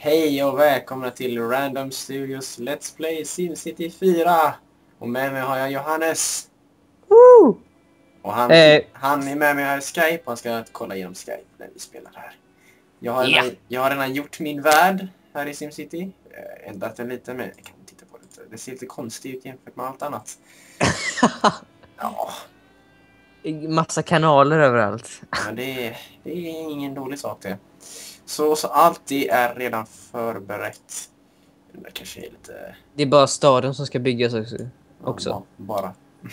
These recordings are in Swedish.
Hej och välkomna till Random Studios Let's Play SimCity 4. Och med mig har jag Johannes. Woo! Och han är med mig här i Skype. Han ska kolla igenom Skype när vi spelar här. Jag har redan gjort min värld här i SimCity. Ändrat den lite, men jag kan titta på det. Det ser lite konstigt ut jämfört med allt annat. Ja. Massa kanaler överallt. Men det är ingen dålig sak det. Så allt det är redan förberett. Det kanske är lite... Det är bara staden som ska byggas också. Ja, bara.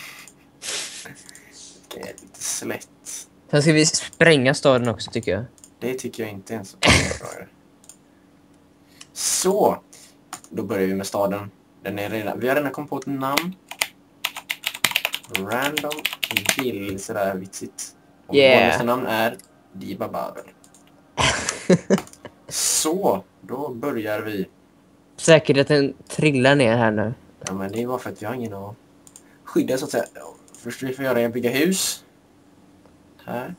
Det är lite slätt. Sen ska vi spränga staden också, tycker jag. Det tycker jag inte ens bra. Så, då börjar vi med staden. Vi har redan kommit på ett namn. Random Bill, sådär vitsigt. Och vårt namn är Diba Babel. Så, då börjar vi. Säkerheten trillar ner här nu. Ja, men det var för att vi har ingen att skydda, så att säga. Först vi får göra är att bygga hus. Här.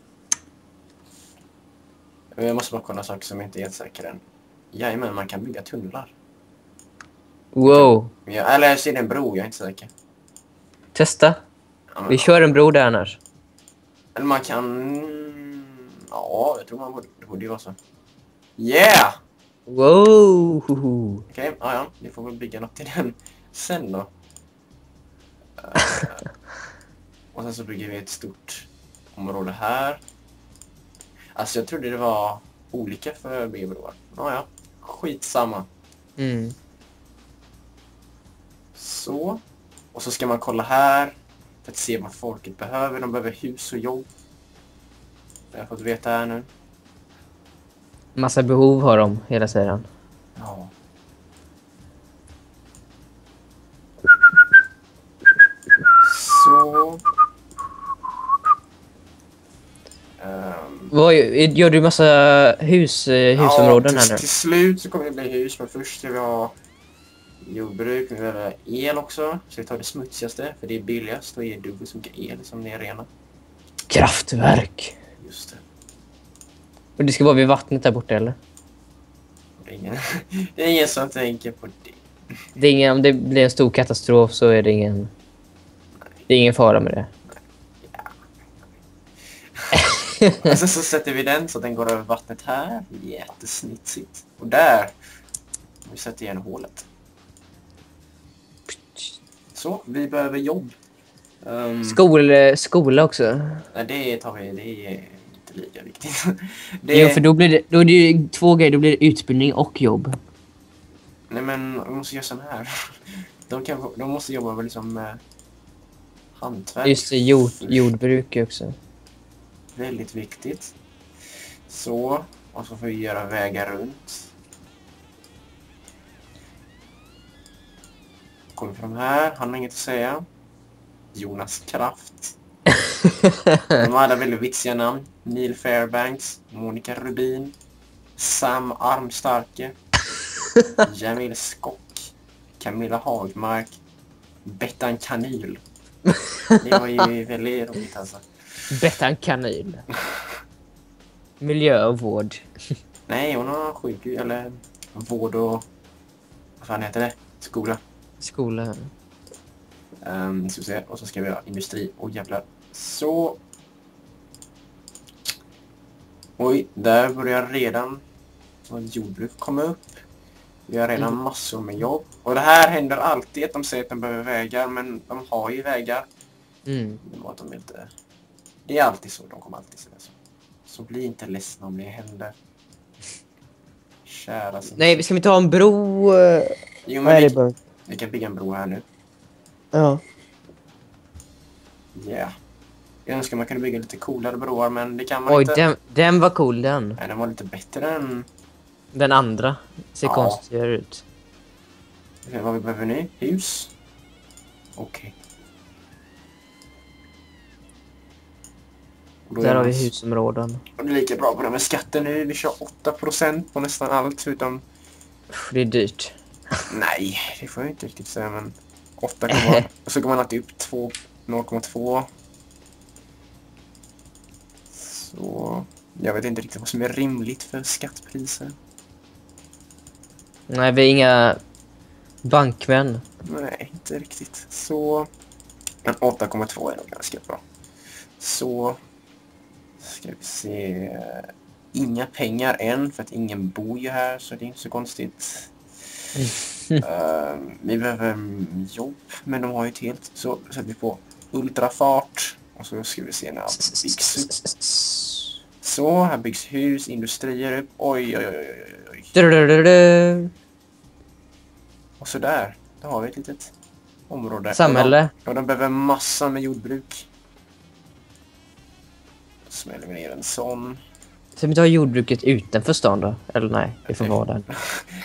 Jag måste bara kolla saker som inte är helt säkra än. Jajamän, man kan bygga tunnlar. Wow. Eller jag ser en bro, jag är inte säker. Testa. Ja, vi kör en bro där annars. Eller man kan... Ja, jag tror det borde ju vara så. Yeah! Wow! Okej, ja, vi får väl bygga något till den sen då. Och sen så bygger vi ett stort område här. Alltså jag trodde det var olika för B-broar. Ja, skitsamma. Så. Och så ska man kolla här för att se vad folket behöver. De behöver hus och jobb. Det har jag fått veta här nu. Massa behov har de hela tiden. Ja. Så. Gör du massa husområden här nu? Till slut så kommer det bli hus, men först ska vi ha jordbruk, vi behöver el också. Så vi tar det smutsigaste, för det är billigast och ger dubbelt så mycket el som det är rena. Kraftverk. Just det. Och det ska vara vid vattnet där borta, eller? Det är ingen som tänker på det. Det är ingen, om det blir en stor katastrof så är det ingen... Det är ingen fara med det. Och sen så sätter vi den så att den går över vattnet här. Jättesnitsigt. Och där. Vi sätter igen hålet. Så, vi behöver jobb. Skola också. Nej, det tar vi. Det är inte lika viktigt. Jo, för då är det ju två grejer. Då blir det utbildning och jobb. Nej, men vi måste göra sån här. De måste jobba med liksom hantverk. Just det, jordbruk också. Väldigt viktigt. Så, och så får vi göra vägar runt. Kommer fram här, han har inget att säga. Jonas Kraft. De hade väldigt vitsiga namn. Neil Fairbanks, Monica Rubin, Sam Armstarke, Jamil Skock, Camilla Hagmark, Bettan Kanyl. Det var ju väldigt roligt alltså. Bettan Kanyl. Miljö och vård. Nej, hon har sjukhus, eller vård och... Vad fan heter det? Skola. Ska vi se. Och så ska vi ha industri. Jävlar. Så. Oj, där börjar redan jordbruk komma upp. Vi har redan massor med jobb. Och det här händer alltid att de säger att de behöver vägar, men de har ju vägar. Det var att de inte... Det är alltid så, de kommer alltid säga så. Så bli inte ledsen om det händer. Kära sin... Nej, vi ska inte ha en bro... Jo, men vi kan bygga en bro här nu. Ja. Yeah. Jag önskar man kunde bygga lite coolare broar, men det kan man inte. Oj, den var cool, den. Nej, den var lite bättre än... Den andra ser konstigare ut. Vad vi behöver nu? Hus. Okej. Där har vi husområden. Och det är lika bra på det med skatten nu. Vi kör 8% på nästan allt, utom... Det är dyrt. Nej, det får jag inte riktigt säga, men 8, och så går man alltid upp 0,2. Så jag vet inte riktigt vad som är rimligt för skattpriser. Nej, vi är inga bankmän. Nej, inte riktigt. Så... Men 8,2 är nog ganska bra. Så... Ska vi se... Inga pengar än, för att ingen bor ju här, så det är inte så konstigt. Vi behöver jobb, men de har ju ett helt. Så sätter vi på ultrafart. Och så ska vi se när allt byggs upp. Så, här byggs hus, industrier upp. Oj, oj, oj, oj, oj. Och så där har vi ett litet område. Samhälle. Och de behöver massa med jordbruk. Då smäller vi ner en sån. Ska vi inte ha jordbruket utanför stan då? Eller nej, det får vara där.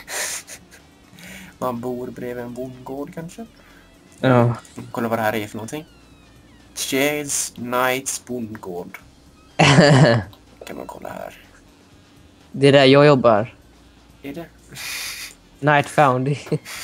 Man bor bredvid en bondgård kanske. Ja. Kolla vad det här är för någonting. Chase Knights bondgård. Kan man kolla här. Det är där jag jobbar. Är det? Night Foundry.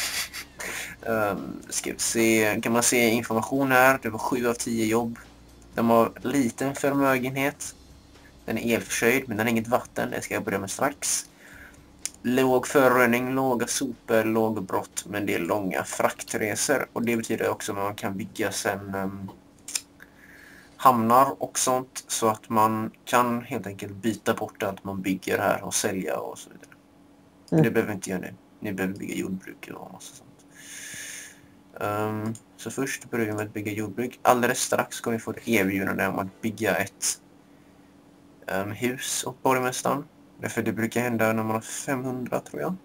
Ska vi se. Kan man se information här. Det var 7 av 10 jobb. De har liten förmögenhet. Den är elförsörjd, men den har inget vatten. Det ska jag börja med strax. Låg förorening, låga sopor, låg brott, men det är långa fraktresor. Och det betyder också att man kan bygga sen hamnar och sånt. Så att man kan helt enkelt byta bort allt man bygger här och sälja och så vidare. Men det behöver inte göra nu. Ni behöver bygga jordbruk och massa sånt. Så först börjar vi med att bygga jordbruk. Alldeles strax ska vi få ett erbjudande om att bygga ett hus åt borgmästaren. Därför det brukar hända när man har 500, tror jag.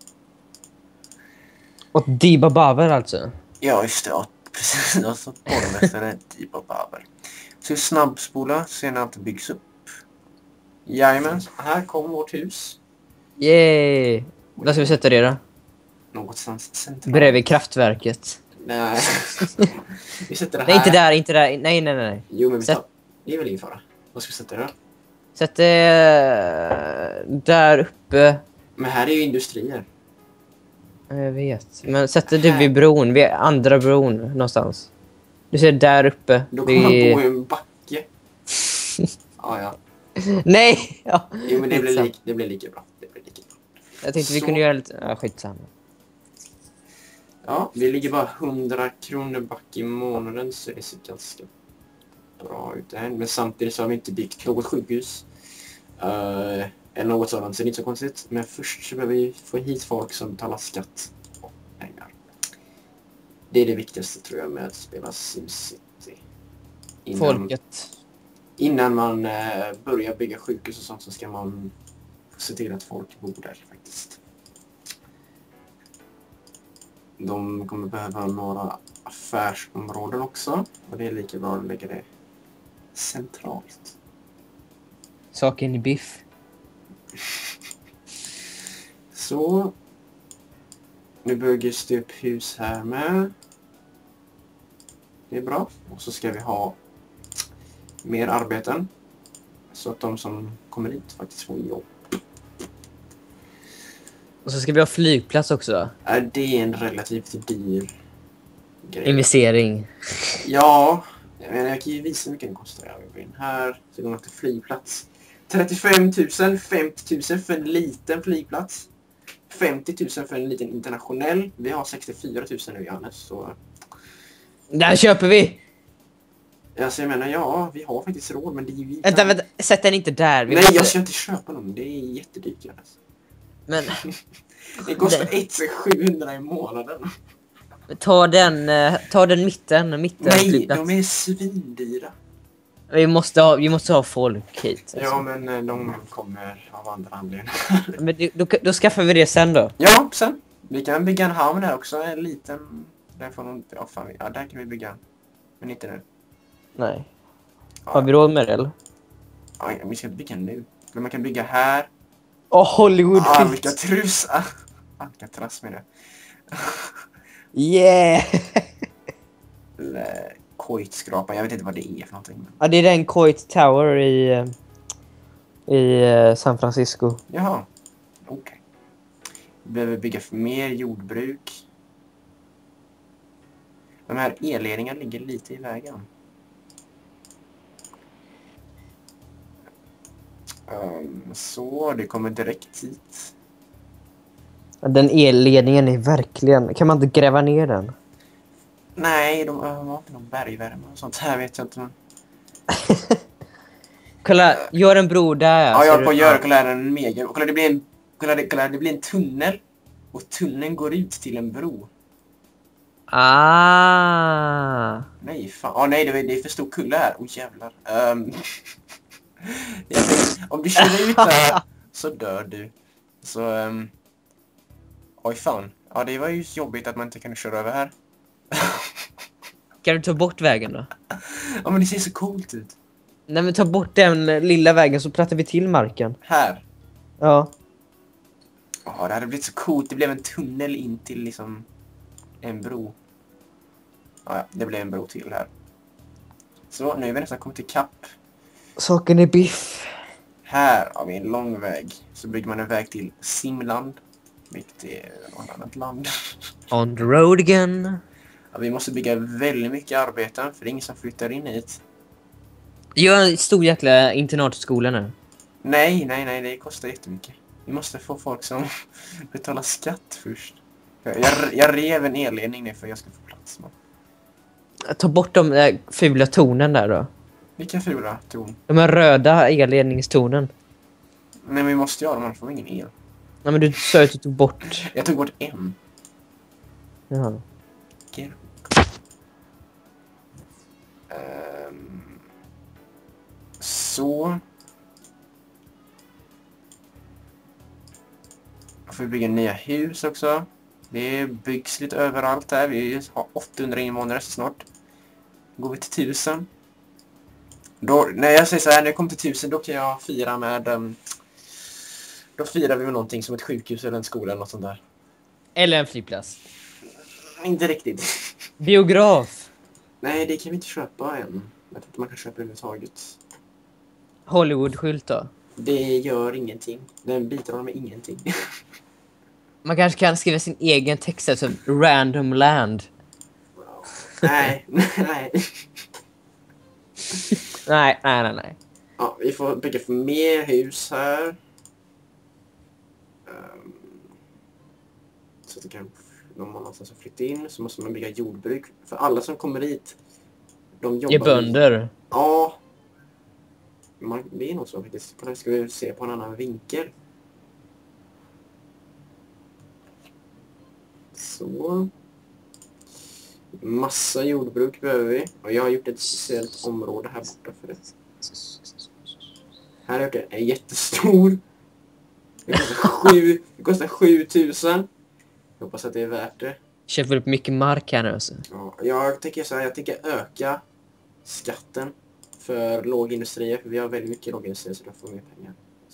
Och Diba Baber alltså. Ja, just det. Ja, precis. Alltså borgmästaren är Diba Baber. Så snabbspola, sen allt byggs upp. Jajamän, här kommer vårt hus. Yay! Var ska vi sätta det då? Någonstans centralt. Bredvid kraftverket. Nej. Vi sätter det här. Nej, inte där. Nej. Jo, men det är väl ingen fara. Vad ska vi sätta det då? Sätt det där uppe. Men här är ju industrier. Jag vet. Men sätt det vid bron. Vid andra bron någonstans. Du ser där uppe. Då kommer man på en backe. Ja. Nej! Ja. Jo, men det blir lika bra. Jag tänkte vi kunde göra lite... Ja, skitsamma. Ja, vi ligger bara 100 kronor back i månaden, så det ser ganska bra ut där. Men samtidigt så har vi inte byggt något sjukhus. Eller något sådant, så det är inte så konstigt. Men först så behöver vi få hit folk som betalar skatt och pengar. Det är det viktigaste, tror jag, med att spela SimCity. Folket. Innan man börjar bygga sjukhus och sånt, så ska man se till att folk bor där faktiskt. De kommer behöva några affärsområden också. Och det är lika bra att lägga det centralt. Saken i biff. Så. Nu byggs det upp hus här med. Det är bra. Och så ska vi ha mer arbeten. Så att de som kommer hit faktiskt får jobb. Och så ska vi ha flygplats också. Det är en relativt dyr grej. Investering. Ja, jag kan ju visa hur mycket den kostar. Jag går in här, så går man till flygplats. 35 000, 50 000 för en liten flygplats. 50 000 för en liten internationell. Vi har 64 000 nu, Johannes. Så... Där köper vi! Alltså jag menar, ja, vi har faktiskt råd, men det är ju... Vänta, sätt den inte där. Nej, jag ska inte köpa dem. Det är jättedyrt, Johannes. Men... Det kostar 700 i månaden. Ta den mitten Nej, flygplats. de är svindyra. Vi måste ha folk hit. Alltså. Ja, men de kommer av andra anledningar. Men då skaffar vi det sen då. Ja, sen. Vi kan bygga en hamn där också. En liten... Där får de... Ja, fan. Ja, där kan vi bygga. Men inte nu. Nej. Ja. Har vi råd med det eller? Ja, vi ska bygga nu. Men man kan bygga här. Hollywood. Alcatraz. Alcatraz med det. Yeah! Eller Koitskrapan. Jag vet inte vad det är för någonting. Ja, det är den Coit Tower i San Francisco. Jaha. Okej. Vi behöver bygga för mer jordbruk. De här elledningarna ligger lite i vägen. Så, det kommer direkt hit. Den elledningen är verkligen... Kan man inte gräva ner den? Nej, de har inte någon bergvärme och sånt här vet jag inte. Men... Kolla, gör en bro där. Ja, jag så håller på att du- göra. Kolla här, en mega... Kolla, det blir en... Kolla, det blir en tunnel. Och tunneln går ut till en bro. Ah. Nej, fan. Nej, det är för stor kulle här. Jävlar. Jag tänkte, om du kör ut där så dör du. Så, oj fan. Ja, det var ju jobbigt att man inte kunde köra över här. Kan du ta bort vägen då? Ja, men det ser så coolt ut. Nej men ta bort den lilla vägen så plattar vi till marken. Här. Ja. Ja, det hade blivit så coolt. Det blev en tunnel in till liksom en bro. Ja, det blev en bro till här. Så, nu är vi nästan kommit till kapp. Saken är biff. Här har vi en lång väg. Så bygger man en väg till Simland. Vilket är något annat land. On the road again. Ja, vi måste bygga väldigt mycket arbeten. För det är ingen som flyttar in hit. Gör en stor jäkla internatskola nu. Nej, det kostar jättemycket. Vi måste få folk som betalar skatt först. Jag rev en elledning nu för att jag ska få plats. Man. Ta bort de där fula tonen där då. Vilka fula ton? De här röda elledningstonen. Nej, men vi måste göra dem, annars får vi ingen el. Nej men du sa att du tog bort. Jag tog bort en. Jaha. Okay. Så. Jag får bygga nya hus också. Det byggs lite överallt här. Vi har 800 invånare så snart. Går vi till 1000. Då, när jag säger så här, när jag kommer till 1000 då kan jag fira med... då firar vi med någonting som ett sjukhus eller en skola eller något sånt där. Eller en flygplats. Inte riktigt. Biograf. Nej, det kan vi inte köpa än. Jag tror inte man kan köpa överhuvudtaget. Hollywood-skylt då. Det gör ingenting. Den bidrar med ingenting. Man kanske kan skriva sin egen text, alltså random land. Nej. Nej. Ja, vi får bygga för mer hus här. Så att det kan någon någonstans flytta in. Så måste man bygga jordbruk. För alla som kommer hit, de jobbar... Ge bönder. Ja. Det är nog så faktiskt. Kolla, ska vi se på en annan vinkel. Så. Massa jordbruk behöver vi. Och jag har gjort ett speciellt område här borta för det. Här har jag gjort en jättestor. Det kostar 7000. Jag hoppas att det är värt det. Köper upp mycket mark här nu alltså. Ja, jag tänker så här, jag tänker öka skatten för lågindustrier. För vi har väldigt mycket lågindustrier så då får vi mer pengar.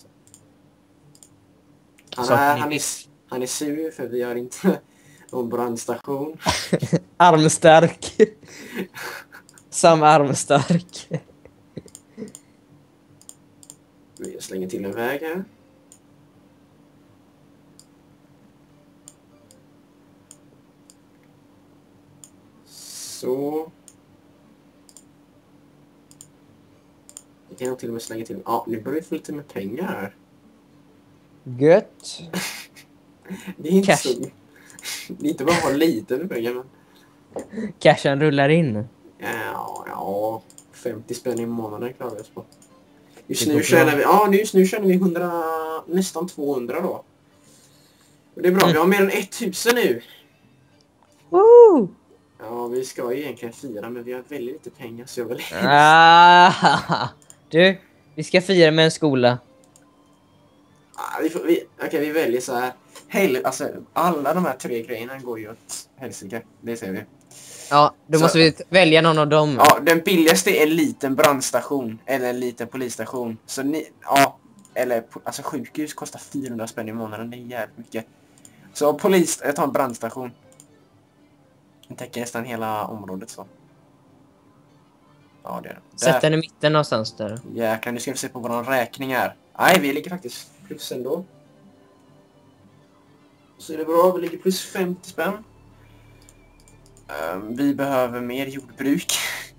Så. Han är sur för vi har inte någon brandstation. Armstark. Sam armstark. Vi slänger till en väg här. Så. Vi kan nog till och med slänga till. Ja, nu börjar vi få lite med pengar här. Gött. Det är inte Cash. så... Det är inte bara att ha lite med pengar, men... Cashen rullar in. Ja, 50 spänn i månaden klarar vi oss på. Just Det nu går tjänar vi... Ja, just nu tjänar vi 100... Nästan 200 då. Och det är bra, vi har mer än 1000 nu. Woo! Ja, vi ska ju egentligen fira, men vi har väldigt lite pengar så jag vill... Du, vi ska fira med en skola. Okej, vi väljer så här. Alltså, alla de här 3 grejerna går ju åt helsike. Det ser vi. Ja, då Så- måste vi välja någon av dem. Ja, den billigaste är en liten brandstation. Eller en liten polisstation. Så ni... Ja, eller... Alltså sjukhus kostar 400 spänn i månaden. Det är jävligt mycket. Så polis... Jag tar en brandstation. Den täcker nästan hela området så. Ja, det är det. Sätt den i mitten någonstans där. Jäklar, nu ska vi se på våran räkning här. Nej, vi ligger faktiskt plus ändå. Så är det bra, vi ligger plus 50 spänn. Vi behöver mer jordbruk.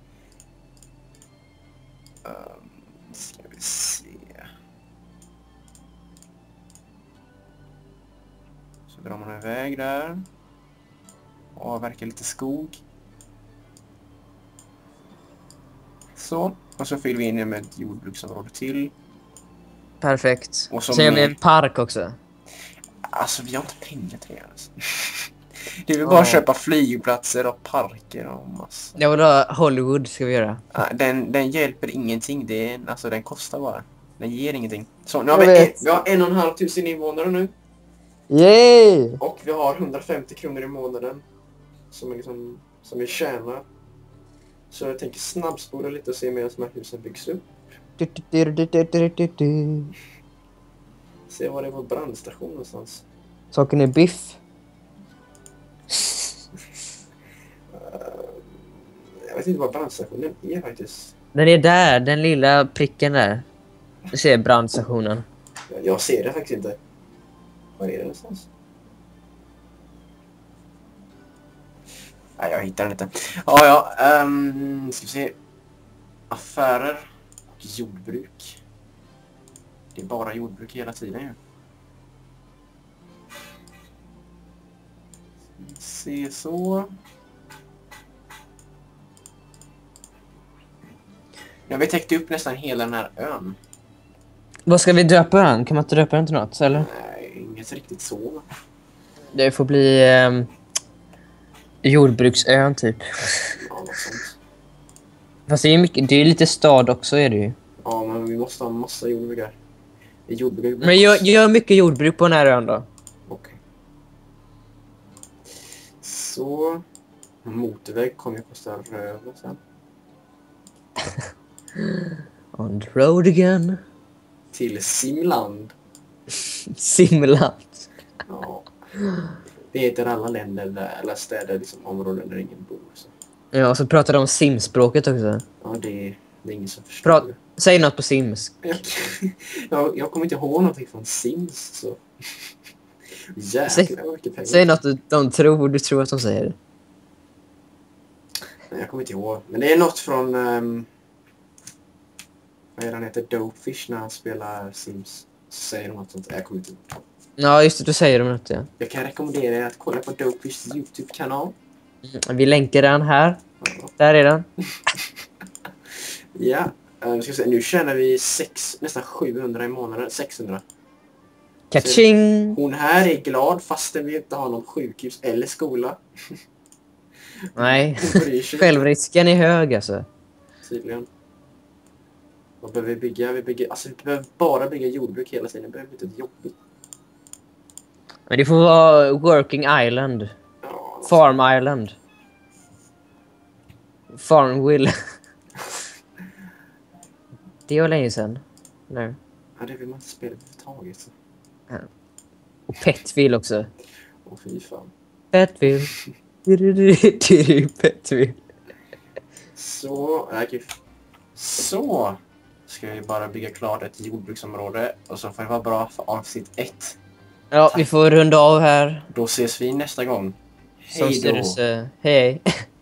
Ska vi se. Så drar man iväg där. Avverkar lite skog. Så. Och så fyller vi in det med ett jordbruksområde till. Perfekt. Och Sen gör vi en park också. Alltså vi har inte pengar till det alltså. Det är väl bara att köpa flygplatser och parker och massa. Jag vill ha Hollywood ska vi göra. Den hjälper ingenting. Alltså den kostar bara. Den ger ingenting. Så nu Jag har vet. vi har 1,5 tusen invånare nu. Yay! Och vi har 150 kronor i månaden. Som vi tjänar. Så jag tänker snabbspola lite och se medan de här husen byggs upp. Se var det är vår brandstation någonstans. Saken är biff. Jag vet inte vad brandstationen är faktiskt. Den är där, den lilla pricken där. Du ser brandstationen. Jag ser det faktiskt inte. Var är det någonstans? Nej, jag hittar den inte. Ska vi se. Affärer och jordbruk. Det är bara jordbruk hela tiden ju. Se så. Ja, vi täckte upp nästan hela den här ön. Vad ska vi döpa den? Kan man inte döpa den till något, eller? Nej, inget riktigt så. Det får bli jordbruksön typ. Ja, något sånt. Fast det är mycket, det är lite stad också är det ju. Ja, men vi måste ha en massa jordbruk här. Jordbruk. Men gör mycket jordbruk på den här ön då. Okej. Så. Motorväg kommer ju kosta röven sen. On the road again. Till Simland. Simland. Ja. Det heter alla länder där, alla städer, liksom områden där ingen bor. Så. Ja, och så pratar de om simspråket också. Ja, det är ingen som förstår. Säg något på sims. Jag kommer inte ihåg någonting från Sims, så... Jäklar, mycket pengar. Säg något du tror att de säger. Nej, jag kommer inte ihåg. Men det är något från... vad är det han heter? Dopefish när han spelar Sims. Så säger de något sånt. Jag kommer inte ihåg. Ja, just det, du säger de något, ja. Jag kan rekommendera er att kolla på Dopefishs YouTube-kanal. Vi länkar den här. Ja. Där är den. Ja. Ska säga, nu tjänar vi nästan 700 i månaden. 600. Kaching! Hon här är glad fastän vi inte har någon sjukhus eller skola. Nej, Hon bryr sig. självrisken är hög alltså. Tydligen. Vad behöver vi bygga? Vi behöver bara bygga jordbruk hela tiden. Det behöver inte ett jobbigt. Men det får vara Working Island. Ja, Farm Island. Farmville. Det var länge sedan. Nej. Ja, det vill man inte spela överhuvudtaget. Så. Och Petville också. Åh, fy fan. Petville. Petville. Så, så ska vi bara bygga klart ett jordbruksområde. Och så får det vara bra för avsnitt 1. Ja, vi får runda av här. Då ses vi nästa gång. Hej Hej då. Hej.